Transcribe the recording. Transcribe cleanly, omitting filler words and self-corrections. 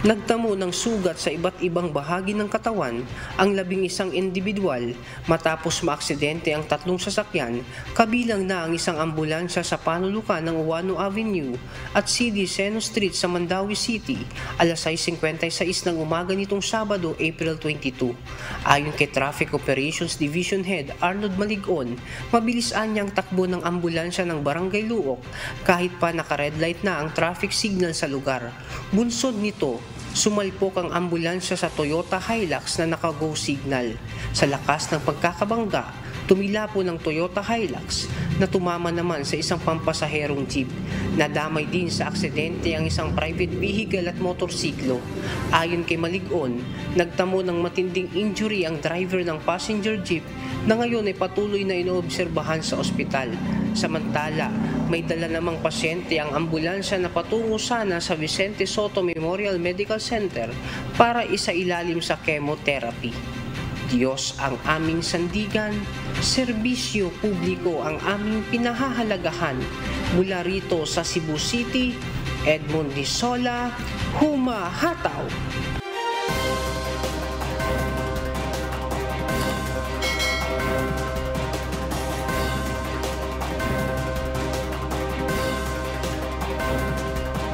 Nagtamo ng sugat sa iba't ibang bahagi ng katawan ang 11 individual matapos maaksidente ang 3 sasakyan, kabilang na ang isang ambulansya sa panulukan ng Uwano Avenue at CD Seno Street sa Mandaue City, alas 6:56 ng umaga nitong Sabado, April 22. Ayon kay Traffic Operations Division Head Arnold Maligon, mabilis anyang takbo ng ambulansya ng Barangay Luok kahit pa naka-red light na ang traffic signal sa lugar. Bunsod nito, sumalpok ang ambulansya sa Toyota Hilux na naka-go signal. Sa lakas ng pagkakabangga, tumila po ng Toyota Hilux na tumama naman sa isang pampasaherong jeep. Nadamay din sa aksidente ang isang private vehicle at motorsiklo. Ayon kay Maligon, nagtamo ng matinding injury ang driver ng passenger jeep na ngayon ay patuloy na inoobserbahan sa ospital. Samantala, may dala namang pasyente ang ambulansya na patungo sana sa Vicente Soto Memorial Medical Center para isailalim sa chemotherapy. Diyos ang aming sandigan, serbisyo publiko ang aming pinahahalagahan. Mula rito sa Cebu City, Edmond Disola, humahataw!